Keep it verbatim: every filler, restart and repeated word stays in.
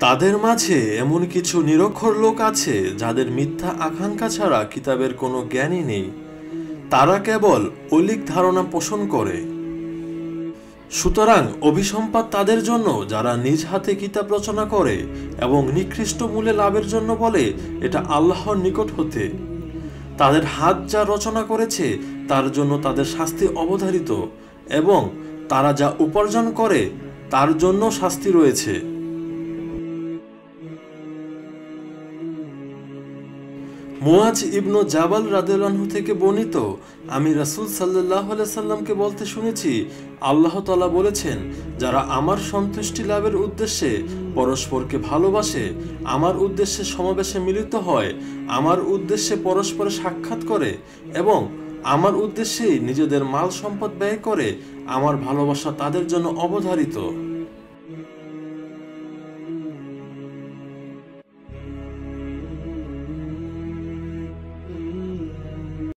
তাদের মাঝে এমন কিছু নিরক্ষর লোক আছে যাদের মিথ্যা আকাঙ্ক্ষা ছাড়া কিতাবের কোনো জ্ঞানই নেই। তারা কেবল ঐলিক ধারণা পোষণ করে। সুতরাং অভিসম্পাদ তাদের জন্য যারা নিজ হাতে কিতাব রচনা করে এবং নিকৃষ্ট মূল্যে লাভের জন্য বলে এটা আল্লাহর নিকট হতে। তাদের হাত যা রচনা করেছে তার জন্য তাদের শাস্তি অবধারিত, এবং তারা যা উপার্জন করে তার জন্য শাস্তি রয়েছে। মুয়াজ ইবনু জাবাল রাদিয়াল্লাহু আনহু থেকে বর্ণিত, আমি রাসূল সাল্লাল্লাহু আলাইহি সাল্লামকে বলতে শুনেছি, আল্লাহ তাআলা বলেছেন, যারা আমার সন্তুষ্টি লাভের উদ্দেশ্যে পরস্পরকে ভালোবাসে, আমার উদ্দেশ্যে সমাবেশে মিলিত হয়, আমার উদ্দেশ্যে পরস্পরে সাক্ষাৎ করে এবং আমার উদ্দেশ্যেই নিজেদের মাল সম্পদ ব্যয় করে, আমার ভালোবাসা তাদের জন্য অবধারিত।